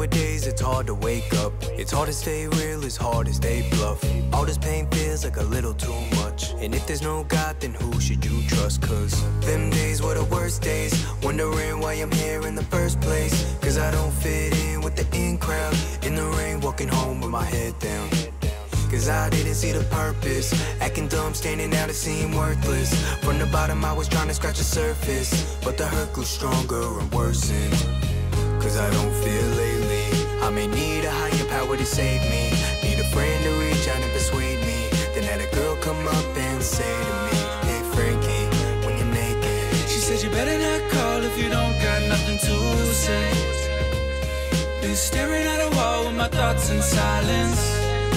Nowadays it's hard to wake up. It's hard to stay real, it's hard to stay bluff. All this pain feels like a little too much. And if there's no God, then who should you trust? Cause them days were the worst days, wondering why I'm here in the first place. Cause I don't fit in with the in crowd, in the rain walking home with my head down. Cause I didn't see the purpose, acting dumb, standing out, it seemed worthless. From the bottom I was trying to scratch the surface, but the hurt grew stronger and worsened. Cause I don't feel lately, I may need a higher power to save me. Need a friend to reach out and persuade me. Then had a girl come up and say to me, hey Frankie, when you make it. She said you better not call if you don't got nothing to say. Been staring at a wall with my thoughts in silence.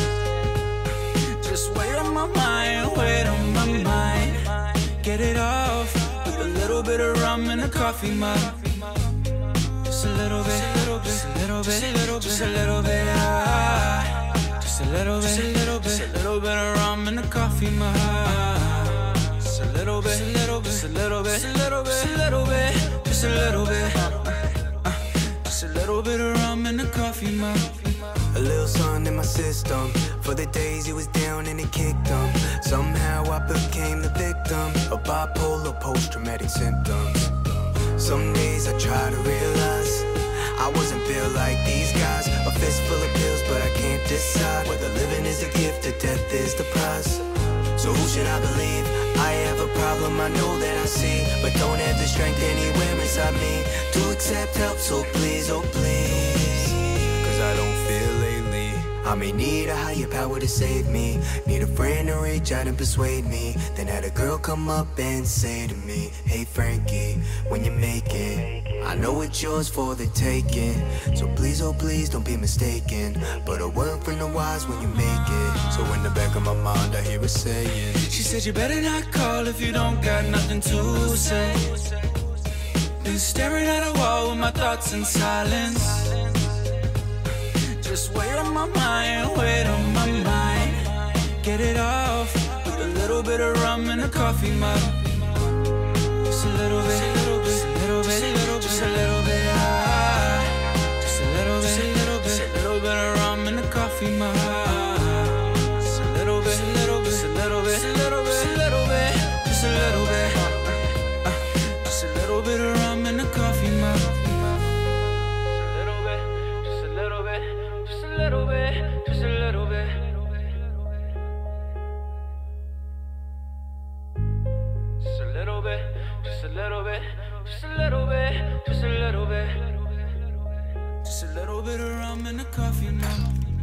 Just weight on my mind, weight on my mind. Get it off with a little bit of rum and a coffee mug. Just a little bit, just a little bit, just a little bit, just a little bit, just a little bit of rum and a coffee mug. Just a little bit, just a little bit, just a little bit, just a little bit, just a little bit, just a little bit of rum and a coffee mug. A little sun in my system, for the days it was down and it kicked them. Somehow I became the victim of bipolar post-traumatic symptoms. Some days I try to realize I wasn't built like these guys. A fist full of pills, but I can't decide whether living is a gift or death is the prize. So who should I believe? I have a problem, I know that I see, but don't have the strength anywhere inside me to accept help, so please, oh please. Cause I don't feel lately, I may need a higher power to save me. Need a friend to reach out and persuade me. Then had a girl come up and say to me, hey Frankie, when you make it, I know it's yours for the taking. So please, oh please, don't be mistaken. But a word from the wise when you make it. So in the back of my mind I hear her saying, she said you better not call if you don't got nothing to say. Been staring at a wall with my thoughts in silence. Just weight on my mind, weight on my mind. Get it off with a little bit of rum and a coffee mug. Just a little bit, just a little bit, just a little bit, just a little bit, just a little bit of rum and a coffee mug. Just a little bit, just a little bit, just a little bit, just a little bit, just a little bit, just a little bit of rum and a coffee mug. Just a little bit, just a little bit, just a little bit. Just a little bit, just a little bit, just a little bit, just a little bit. Just a little bit of rum and a coffee mug.